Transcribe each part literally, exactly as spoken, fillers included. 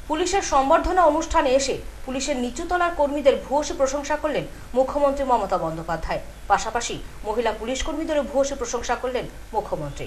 পুলিশের সম্বর্ধনা অনুষ্ঠানে এসে পুলিশের নিচুতলার কর্মীদের ভূয়সী প্রশংসা করলেন মুখ্যমন্ত্রী মমতা বন্দ্যোপাধ্যায়। পাশাপাশি মহিলা পুলিশ কর্মীদেরও ভূয়সী প্রশংসা করলেন মুখ্যমন্ত্রী।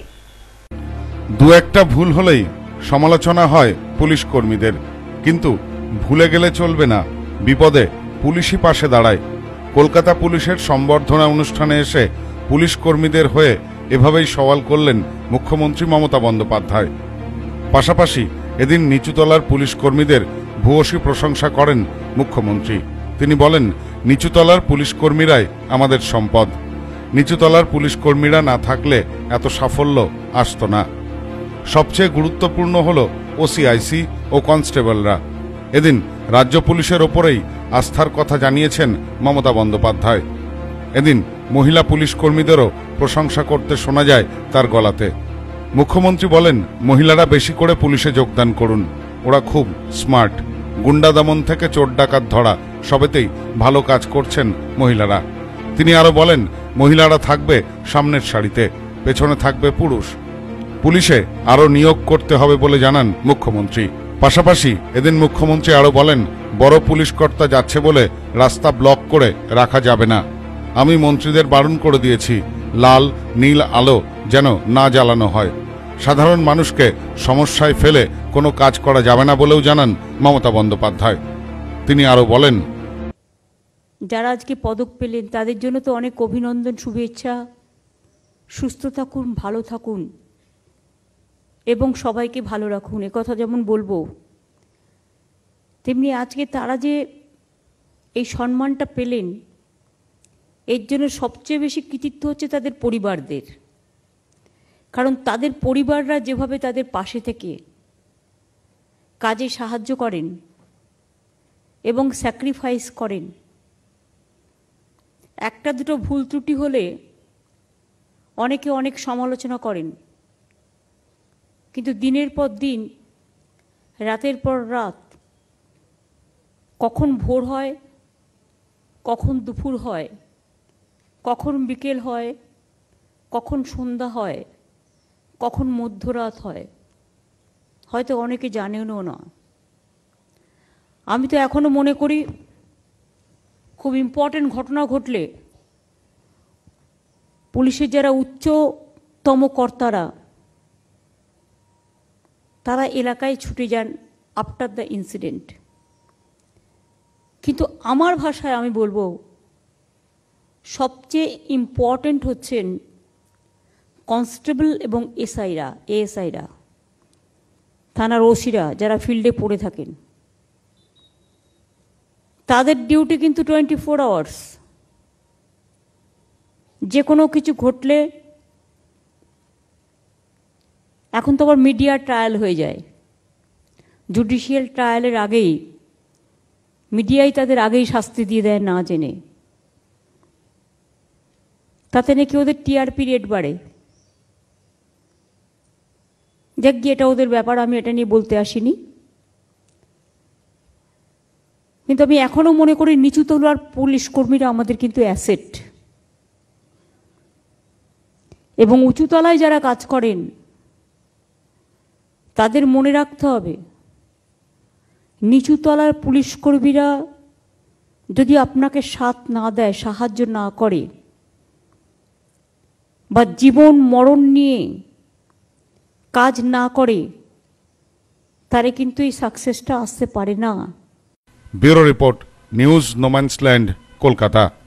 দু একটা ভুল হলেই সমালোচনা হয় পুলিশ কর্মীদের, কিন্তু ভুলে গেলে চলবে না, বিপদে পুলিশই পাশে দাঁড়ায়। কলকাতা পুলিশের সম্বর্ধনা অনুষ্ঠানে এসে পুলিশ কর্মীদের হয়ে এভাবেই সওয়াল করলেন মুখ্যমন্ত্রী মমতা বন্দ্যোপাধ্যায়। পাশাপাশি এদিন নিচুতলার পুলিশ কর্মীদের ভূয়সী প্রশংসা করেন মুখ্যমন্ত্রী। তিনি বলেন, নিচুতলার পুলিশ কর্মীরাই আমাদের সম্পদ। নিচুতলার পুলিশ কর্মীরা না থাকলে এত সাফল্য আসত না। সবচেয়ে গুরুত্বপূর্ণ হল ওসিআইসি ও কনস্টেবলরা। এদিন রাজ্য পুলিশের ওপরেই আস্থার কথা জানিয়েছেন মমতা বন্দ্যোপাধ্যায়। এদিন মহিলা পুলিশ কর্মীদেরও প্রশংসা করতে শোনা যায় তার গলাতে। মুখ্যমন্ত্রী বলেন, মহিলারা বেশি করে পুলিশে যোগদান করুন, ওরা খুব স্মার্ট। গুন্ডা দমন থেকে চোর ডাকাত ধরা সবেতেই ভালো কাজ করছেন মহিলারা। তিনি আরো বলেন, মহিলারা থাকবে সামনের সারিতে, পেছনে থাকবে পুরুষ। পুলিশে আরো নিয়োগ করতে হবে বলে জানান মুখ্যমন্ত্রী। পাশাপাশি এদিন মুখ্যমন্ত্রী আরো বলেন, বড় পুলিশ কর্তা যাচ্ছে বলে রাস্তা ব্লক করে রাখা যাবে না। আমি মন্ত্রীদের বারণ করে দিয়েছি, লাল নীল আলো যেন না জ্বালানো হয়। সাধারণ মানুষকে সমস্যায় ফেলে কোনো কাজ করা যাবে না বলেও জানান মমতা বন্দ্যোপাধ্যায়। তিনি আরো বলেন, যারা আজকে পদক পেলেন তাদের জন্য তো অনেক অভিনন্দন, শুভেচ্ছা। সুস্থ থাকুন, ভালো থাকুন এবং সবাইকে ভালো রাখুন, একথা যেমন বলবো, তেমনি আজকে তারা যে এই সম্মানটা পেলেন এর জন্য সবচেয়ে বেশি কৃতিত্ব হচ্ছে তাদের পরিবারদের। কারণ তাদের পরিবাররা যেভাবে তাদের পাশে থেকে কাজে সাহায্য করেন এবং স্যাক্রিফাইস করেন। একটা দুটো ভুল ত্রুটি হলে অনেকে অনেক সমালোচনা করেন, কিন্তু দিনের পর দিন, রাতের পর রাত, কখন ভোর হয়, কখন দুপুর হয়, কখন বিকেল হয়, কখন সন্ধ্যা হয়, কখন মধ্যরাত হয়, হয়তো অনেকে জানেনও না। আমি তো এখনো মনে করি খুব ইম্পর্টেন্ট ঘটনা ঘটলে পুলিশের যারা উচ্চতম কর্তারা তারা এলাকায় ছুটে যান আফটার দ্য ইনসিডেন্ট। কিন্তু আমার ভাষায় আমি বলবো, সবচেয়ে ইম্পর্টেন্ট হচ্ছেন কনস্টেবল এবং এসআইরা, এএসআইরা, থানার ওসিরা যারা ফিল্ডে পড়ে থাকেন। তাদের ডিউটি কিন্তু টোয়েন্টি ফোর আওয়ার্স। যে কোনো কিছু ঘটলে, এখন তো আবার মিডিয়া ট্রায়াল হয়ে যায়, জুডিশিয়াল ট্রায়ালের আগেই মিডিয়াই তাদের আগেই শাস্তি দিয়ে দেয় না জেনে। তাতে নাকি ওদের টিআরপি রেট বাড়ে। দেখ গিয়ে, এটা ওদের ব্যাপার, আমি এটা নিয়ে বলতে আসিনি। কিন্তু আমি এখনো মনে করি নিচুতলার পুলিশ কর্মীরা আমাদের কিন্তু অ্যাসেট। এবং উঁচুতলায় যারা কাজ করেন তাদের মনে রাখতে হবে, নিচুতলার পুলিশ কর্মীরা যদি আপনাকে সাথ না দেয়, সাহায্য না করে, বা জীবন মরণ নিয়ে কাজ না করে, তারে কিন্তু এই সাকসেসটা আসতে পারে না। Bureau report, news no man's land, Kolkata.